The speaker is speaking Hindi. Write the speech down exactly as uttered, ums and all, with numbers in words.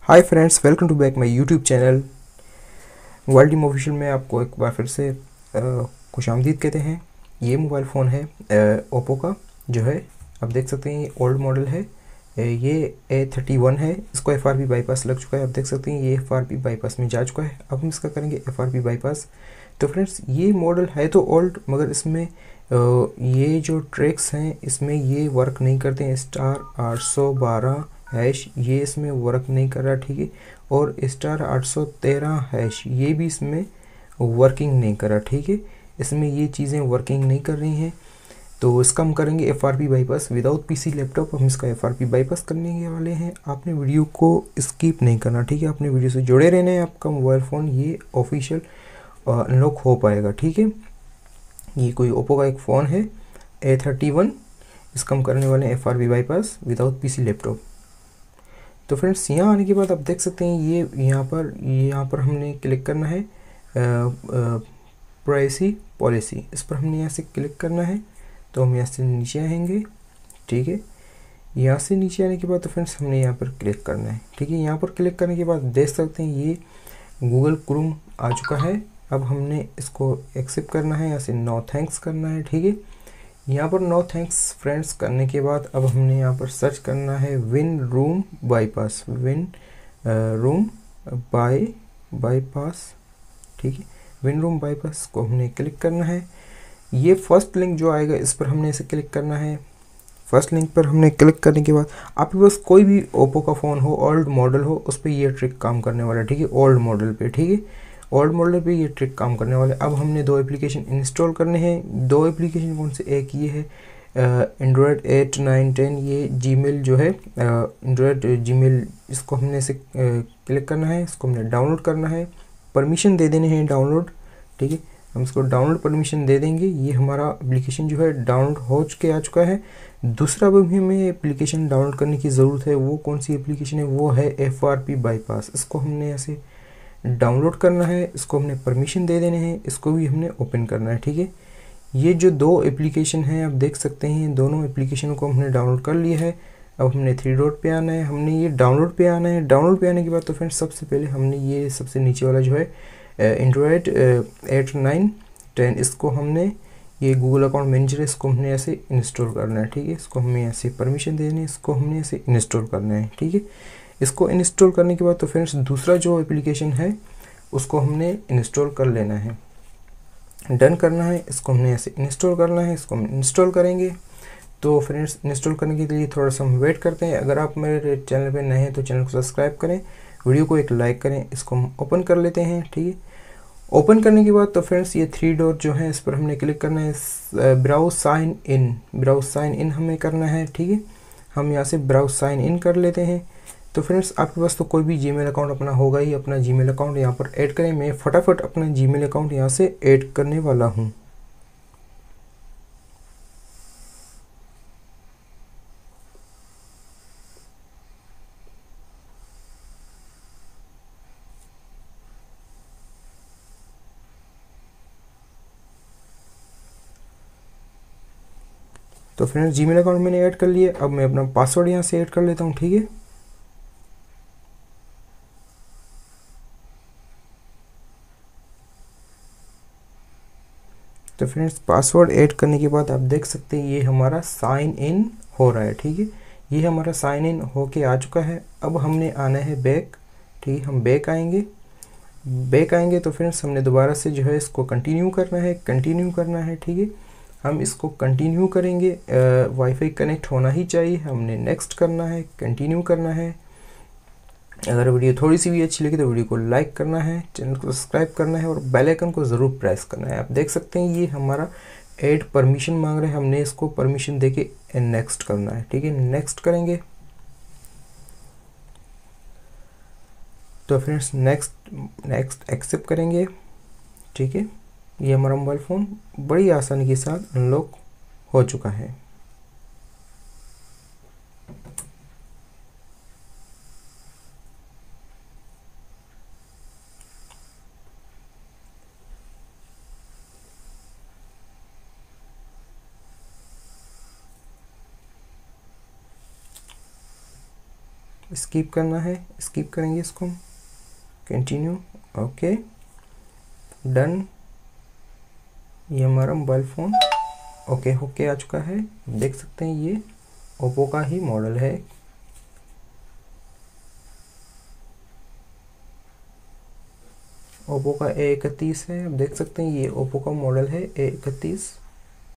Hi friends, welcome to back my YouTube channel world team official में आपको एक बार फिर से खुशामदीद कहते हैं। ये मोबाइल फ़ोन है ओप्पो का, जो है आप देख सकते हैं ये ओल्ड मॉडल है। अ, ये ए थर्टी वन है। इसको एफ आर पी बाईपास लग चुका है। आप देख सकते हैं ये एफ आर पी बाईपास में जा चुका है। अब हम इसका करेंगे एफ आर पी बाईपास। तो फ्रेंड्स, ये मॉडल है तो ओल्ड, मगर इसमें अ, ये जो ट्रैक्स हैं इसमें ये वर्क नहीं करते हैं। स्टार आठ सौ बारह हैश ये इसमें वर्क नहीं कर रहा, ठीक है। और स्टार आठ सौ तेरह हैश ये भी इसमें वर्किंग नहीं कर रहा, ठीक है। इसमें ये चीज़ें वर्किंग नहीं कर रही हैं। तो इसका हम करेंगे F R P bypass without PC laptop. हम इसका एफ आर पी बाईपास करने के वाले हैं। आपने वीडियो को स्किप नहीं करना, ठीक है। आपने वीडियो से जुड़े रहना है। आपका मोबाइल फ़ोन ये ऑफिशियल अनलॉक हो पाएगा, ठीक है। ये कोई ओप्पो का एक फ़ोन है ए थर्टी वन। इसका हम करने वाले हैं F R P bypass without PC laptop. तो फ्रेंड्स, यहाँ आने के बाद आप देख सकते हैं ये यहाँ पर यहाँ पर हमने क्लिक करना है प्राइवेसी पॉलिसी। इस पर हमने यहाँ से क्लिक करना है। तो हम यहाँ से नीचे आएंगे, ठीक है। यहाँ से नीचे आने के बाद तो फ्रेंड्स हमने यहाँ पर क्लिक करना है, ठीक है। यहाँ पर क्लिक करने के बाद देख सकते हैं ये गूगल क्रोम आ चुका है। अब हमने इसको एक्सेप्ट करना है, यहाँ से नो थैंक्स करना है, ठीक है। यहाँ पर नो थैंक्स फ्रेंड्स करने के बाद अब हमने यहाँ पर सर्च करना है win room bypass, win room by bypass, ठीक है। विन रूम बाईपास को हमने क्लिक करना है। ये फर्स्ट लिंक जो आएगा इस पर हमने इसे क्लिक करना है। फर्स्ट लिंक पर हमने क्लिक करने के बाद आपके पास कोई भी ओप्पो का फ़ोन हो, ओल्ड मॉडल हो, उस पर ये ट्रिक काम करने वाला है, ठीक है। ओल्ड मॉडल पे, ठीक है, ओल्ड मॉडल पे ये ट्रिक काम करने वाले। अब हमने दो एप्लीकेशन इंस्टॉल करने हैं। दो एप्लीकेशन कौन से, एक ये है एंड्रॉयड एट नाइन टेन, ये जीमेल जो है एंड्रॉयड जीमेल, इसको हमने से क्लिक करना है। इसको हमने डाउनलोड करना है, परमिशन दे देने हैं डाउनलोड, ठीक है। हम इसको डाउनलोड परमिशन दे देंगे। ये हमारा एप्लीकेशन जो है डाउनलोड हो चुके आ चुका है। दूसरा भी हमें एप्लीकेशन डाउनलोड करने की ज़रूरत है। वो कौन सी एप्लीकेशन है, वो है एफ आर पी बाईपास। इसको हमने ऐसे डाउनलोड करना है। इसको हमने परमिशन दे देने हैं। इसको भी हमने ओपन करना है, ठीक है। ये जो दो एप्लीकेशन हैं आप देख सकते हैं, दोनों एप्लीकेशन को हमने डाउनलोड कर लिया है। अब हमने थ्री डॉट पे आना है, हमने ये डाउनलोड पे आना है। डाउनलोड पे आने के बाद तो फ्रेंड्स सबसे पहले हमने ये सबसे नीचे वाला जो है एंड्रॉयड एट नाइन टेन, इसको हमने ये गूगल अकाउंट मैनेजर, इसको हमने ऐसे इंस्टॉल करना है, ठीक है। इसको हमें ऐसे परमिशन देनी है, इसको हमने ऐसे इंस्टॉल करना है, ठीक है। इसको इंस्टॉल करने के बाद तो फ्रेंड्स दूसरा जो एप्लीकेशन है उसको हमने इंस्टॉल कर लेना है, डन करना है। इसको हमने ऐसे इंस्टॉल करना है। इसको हम इंस्टॉल करेंगे। तो फ्रेंड्स, इंस्टॉल करने के लिए थोड़ा सा हम वेट करते हैं। अगर आप मेरे चैनल पे नए हैं तो चैनल को सब्सक्राइब करें, वीडियो को एक लाइक करें। इसको हम ओपन कर लेते हैं, ठीक है। ओपन करने के बाद तो फ्रेंड्स ये थ्री डॉट जो है इस पर हमने क्लिक करना है। Browse sign in, browse sign in हमें करना है, ठीक है। हम यहाँ से ब्राउज साइन इन कर लेते हैं। तो फ्रेंड्स, आपके पास तो कोई भी जीमेल अकाउंट अपना होगा ही। अपना जीमेल अकाउंट यहाँ पर ऐड करें। मैं फटाफट अपना जीमेल अकाउंट यहाँ से ऐड करने वाला हूँ। तो फ्रेंड्स, जीमेल अकाउंट मैंने ऐड कर लिया। अब मैं अपना पासवर्ड यहाँ से ऐड कर लेता हूँ, ठीक है। तो फ्रेंड्स, पासवर्ड ऐड करने के बाद आप देख सकते हैं ये हमारा साइन इन हो रहा है, ठीक है। ये हमारा साइन इन होके आ चुका है। अब हमने आना है बैक, ठीक है। हम बैक आएंगे। बैक आएंगे तो फ्रेंड्स हमने दोबारा से जो है इसको कंटिन्यू करना है, कंटिन्यू करना है, ठीक है। हम इसको कंटिन्यू करेंगे। वाईफाई कनेक्ट होना ही चाहिए। हमने नेक्स्ट करना है, कंटिन्यू करना है। अगर वीडियो थोड़ी सी भी अच्छी लगी तो वीडियो को लाइक करना है, चैनल को सब्सक्राइब करना है और बेल आइकन को ज़रूर प्रेस करना है। आप देख सकते हैं ये हमारा ऐड परमिशन मांग रहा है। हमने इसको परमिशन देके नेक्स्ट करना है, ठीक है। नेक्स्ट करेंगे तो फ्रेंड्स नेक्स्ट नेक्स्ट एक्सेप्ट करेंगे, ठीक है। ये हमारा मोबाइल फ़ोन बड़ी आसानी के साथ अनलॉक हो चुका है। स्किप करना है, स्किप करेंगे इसको, कंटिन्यू, ओके डन। ये हमारा मोबाइल फ़ोन ओके होके आ चुका है। देख सकते हैं ये ओप्पो का ही मॉडल है। ओप्पो का ए इकतीस है, आप देख सकते हैं ये ओप्पो का मॉडल है ए इकतीस।